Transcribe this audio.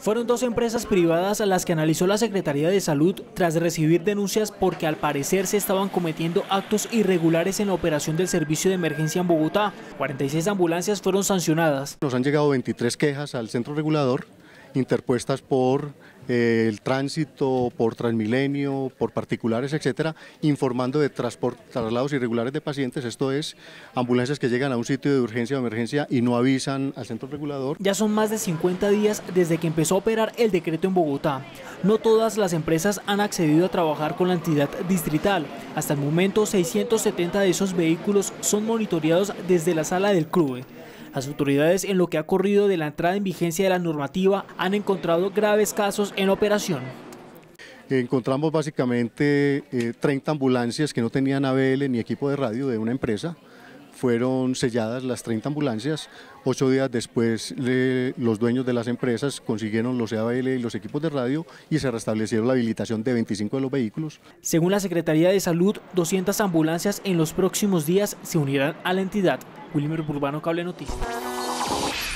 Fueron 2 empresas privadas a las que analizó la Secretaría de Salud tras recibir denuncias porque al parecer se estaban cometiendo actos irregulares en la operación del servicio de emergencia en Bogotá. 46 ambulancias fueron sancionadas. Nos han llegado 23 quejas al centro regulador, interpuestas por el tránsito, por Transmilenio, por particulares, etcétera, informando de traslados irregulares de pacientes, esto es, ambulancias que llegan a un sitio de urgencia o emergencia y no avisan al centro regulador. Ya son más de 50 días desde que empezó a operar el decreto en Bogotá. No todas las empresas han accedido a trabajar con la entidad distrital. Hasta el momento, 670 de esos vehículos son monitoreados desde la sala del CRUE. Las autoridades, en lo que ha corrido de la entrada en vigencia de la normativa, han encontrado graves casos en la operación. Encontramos básicamente 30 ambulancias que no tenían ABL ni equipo de radio de una empresa. Fueron selladas las 30 ambulancias. 8 días después, los dueños de las empresas consiguieron los ABL y los equipos de radio y se restablecieron la habilitación de 25 de los vehículos. Según la Secretaría de Salud, 200 ambulancias en los próximos días se unirán a la entidad. Wilmer Burbano, Cable Noticias.